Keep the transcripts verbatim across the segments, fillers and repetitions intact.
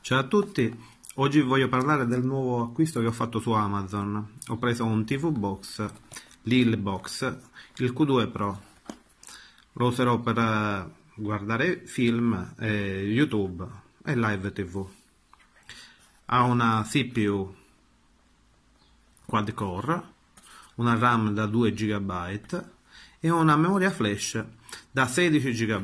Ciao a tutti, oggi voglio parlare del nuovo acquisto che ho fatto su Amazon. Ho preso un T V Box, Lil Box, il Q due Pro. Lo userò per eh, guardare film, eh, YouTube e live T V. Ha una C P U quad core, una RAM da due giga e una memoria flash da sedici giga.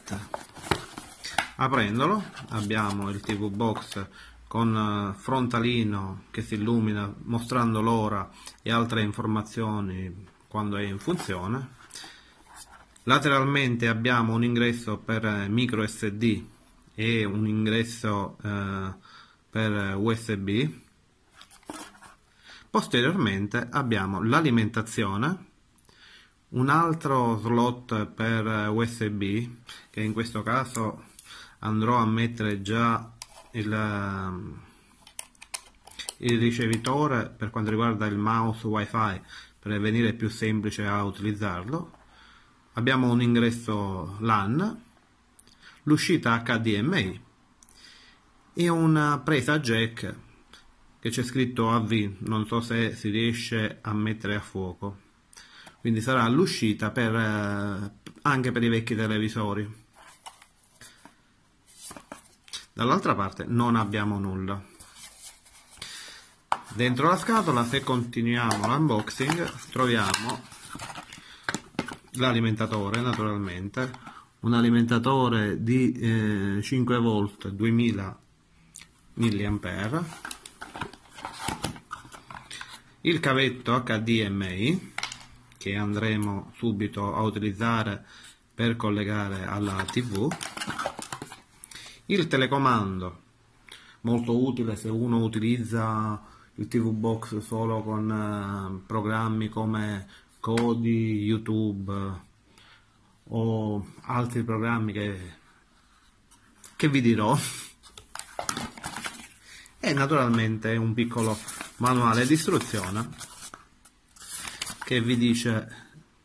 Aprendolo abbiamo il T V Box con frontalino che si illumina mostrando l'ora e altre informazioni quando è in funzione. Lateralmente abbiamo un ingresso per micro S D e un ingresso eh, per U S B. Posteriormente abbiamo l'alimentazione, un altro slot per U S B che in questo caso andrò a mettere già il, il ricevitore per quanto riguarda il mouse wifi per venire più semplice a utilizzarlo. Abbiamo un ingresso LAN, l'uscita H D M I e una presa jack che c'è scritto A V, non so se si riesce a mettere a fuoco, quindi sarà l'uscita per, eh, anche per i vecchi televisori. Dall'altra parte non abbiamo nulla. Dentro la scatola, se continuiamo l'unboxing, troviamo l'alimentatore, naturalmente, un alimentatore di eh, cinque volt duemila milliamperi, il cavetto H D M I che andremo subito a utilizzare per collegare alla T V, il telecomando, molto utile se uno utilizza il T V Box solo con eh, programmi come Kodi, YouTube o altri programmi che, che vi dirò, e naturalmente un piccolo manuale di istruzione che vi dice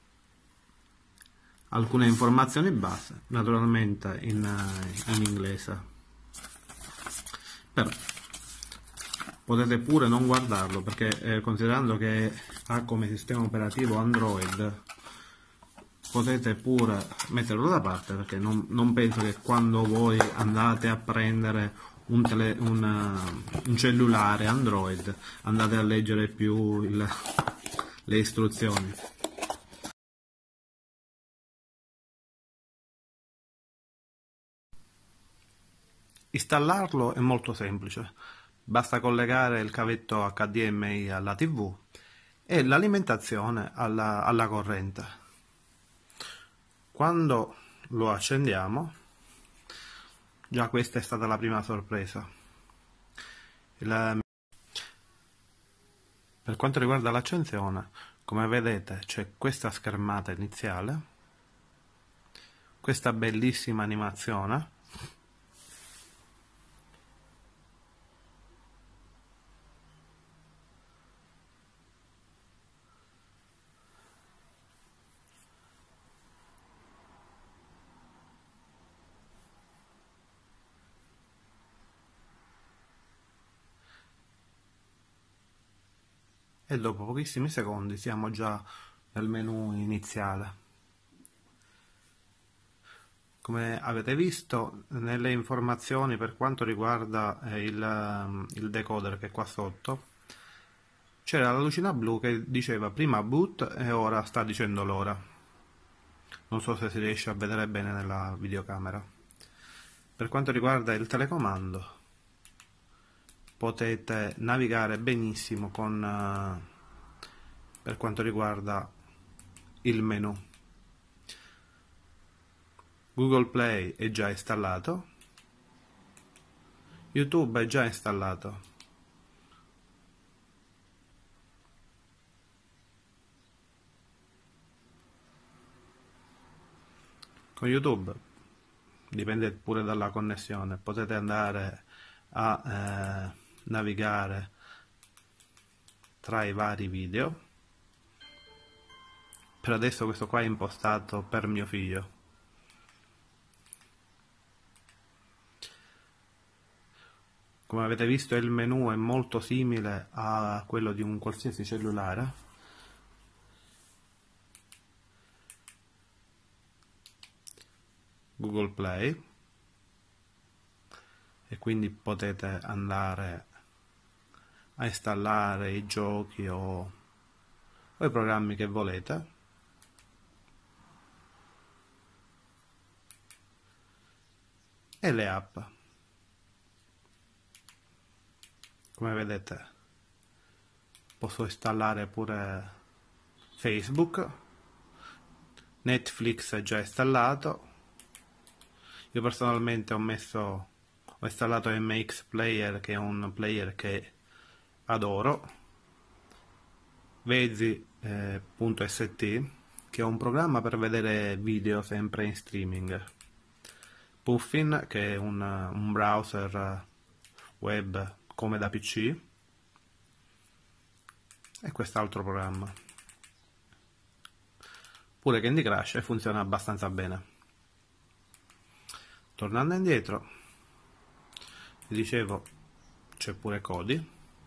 alcune informazioni base, naturalmente in, in inglese, però potete pure non guardarlo perché eh, considerando che ha come sistema operativo Android, potete pure metterlo da parte, perché non, non penso che quando voi andate a prendere un, tele, un, un cellulare Android andate a leggere più il, le istruzioni. Installarlo è molto semplice, basta collegare il cavetto H D M I alla T V e l'alimentazione alla, alla corrente. Quando lo accendiamo, già questa è stata la prima sorpresa. Il, per quanto riguarda l'accensione, come vedete c'è questa schermata iniziale, questa bellissima animazione, e dopo pochissimi secondi siamo già nel menu iniziale. Come avete visto nelle informazioni per quanto riguarda il, il decoder che è qua sotto, c'era la lucina blu che diceva prima boot e ora sta dicendo l'ora. Non so se si riesce a vedere bene nella videocamera. Per quanto riguarda il telecomando, potete navigare benissimo con uh, per quanto riguarda il menu. Google Play è già installato, YouTube è già installato, con YouTube dipende pure dalla connessione, potete andare a eh, navigare tra i vari video. Per adesso questo qua è impostato per mio figlio. Come avete visto il menu è molto simile a quello di un qualsiasi cellulare. Google Play, e quindi potete andare a installare i giochi o, o i programmi che volete. E le app. Come vedete posso installare pure Facebook, Netflix è già installato. Io personalmente ho messo ho installato M X Player, che è un player che adoro, Vezi.st, che è un programma per vedere video sempre in streaming, Puffin, che è un, un browser web come da P C, e quest'altro programma. Pure Candy Crush, e funziona abbastanza bene. Tornando indietro, vi dicevo, c'è pure Kodi.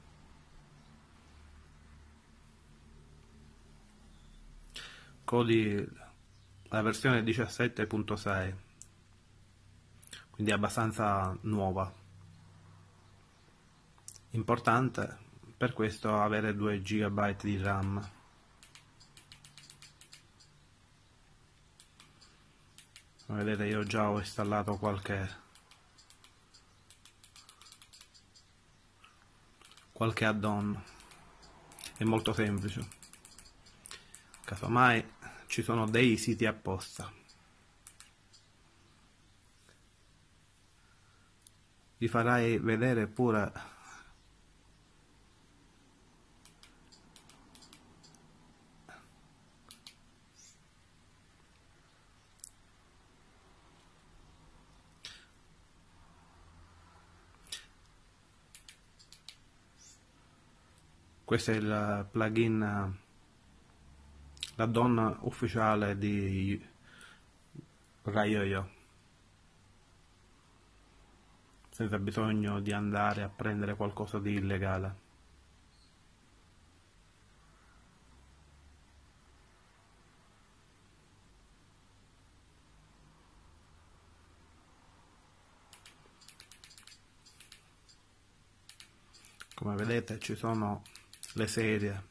Kodi, la versione diciassette punto sei, quindi è abbastanza nuova. Importante per questo avere due giga di RAM. Come vedete io già ho installato qualche qualche add-on, è molto semplice, casomai ci sono dei siti apposta. Vi farai vedere pure questo è il plugin, l'add-on ufficiale di Raiyoyo, senza bisogno di andare a prendere qualcosa di illegale. Come vedete ci sono le serie,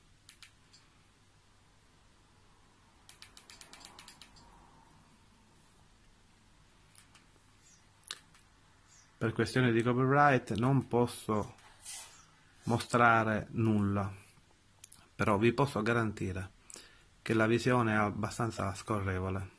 per questioni di copyright non posso mostrare nulla, però vi posso garantire che la visione è abbastanza scorrevole.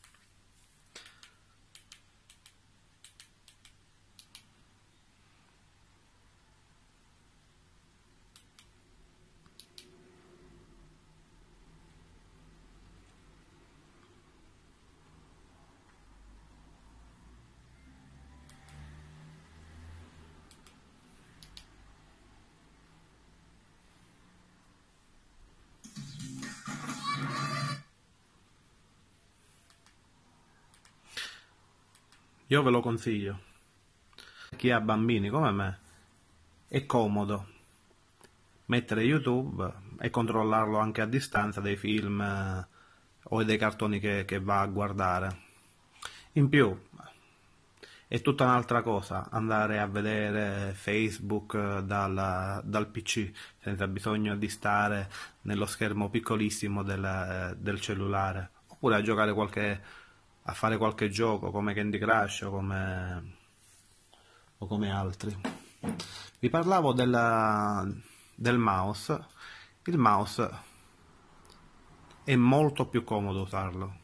Io ve lo consiglio. Chi ha bambini come me è comodo mettere YouTube e controllarlo anche a distanza dei film eh, o dei cartoni che, che va a guardare. In più è tutta un'altra cosa andare a vedere Facebook dal, dal P C senza bisogno di stare nello schermo piccolissimo del, del cellulare, oppure a giocare qualche a fare qualche gioco come Candy Crush o come, o come altri. Vi parlavo della, del mouse. Il mouse è molto più comodo usarlo,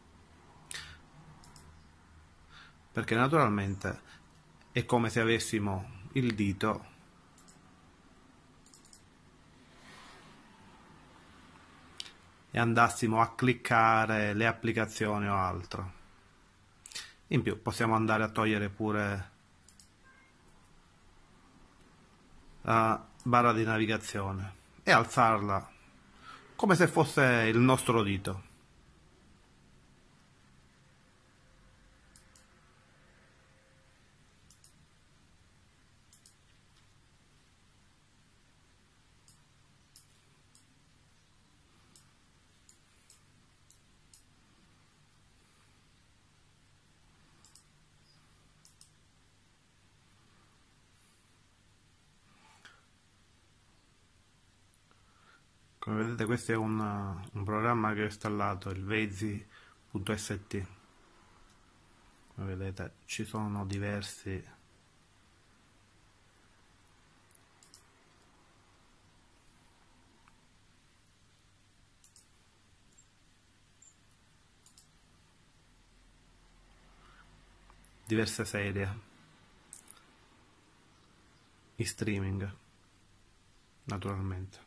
perché naturalmente è come se avessimo il dito e andassimo a cliccare le applicazioni o altro. In più possiamo andare a togliere pure la barra di navigazione e alzarla come se fosse il nostro dito. Come vedete questo è un, un programma che ho installato, il Vezi punto S T. Come vedete ci sono diversi diverse serie in streaming, naturalmente.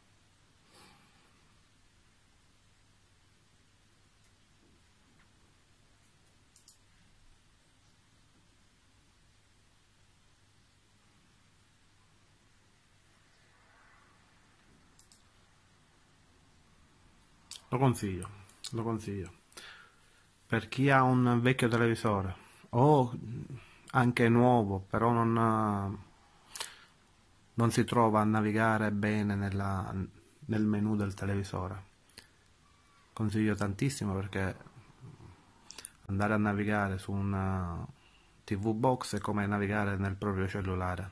Lo consiglio, lo consiglio. Per chi ha un vecchio televisore o anche nuovo, però non, non si trova a navigare bene nella, nel menu del televisore, consiglio tantissimo, perché andare a navigare su una T V box è come navigare nel proprio cellulare,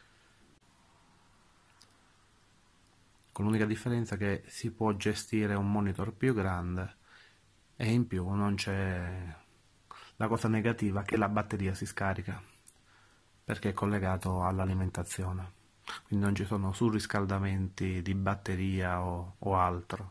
con l'unica differenza che si può gestire un monitor più grande e in più non c'è la cosa negativa che la batteria si scarica perché è collegato all'alimentazione, quindi non ci sono surriscaldamenti di batteria o, o altro.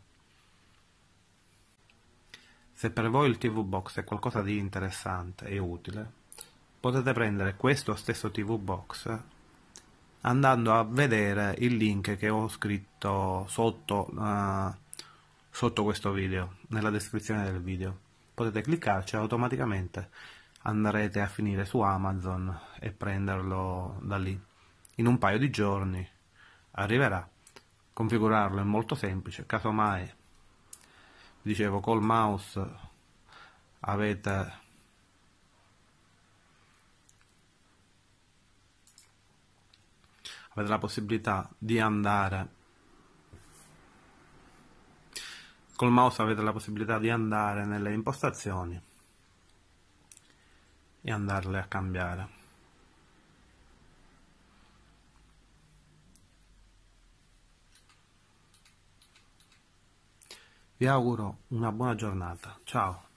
Se per voi il T V Box è qualcosa di interessante e utile, potete prendere questo stesso T V Box andando a vedere il link che ho scritto sotto, uh, sotto questo video, nella descrizione del video. Potete cliccarci e automaticamente andrete a finire su Amazon e prenderlo da lì. In un paio di giorni arriverà. Configurarlo è molto semplice, casomai, dicevo, col mouse avete avete la possibilità di andare col mouse avete la possibilità di andare nelle impostazioni e andarle a cambiare. Vi auguro una buona giornata, ciao!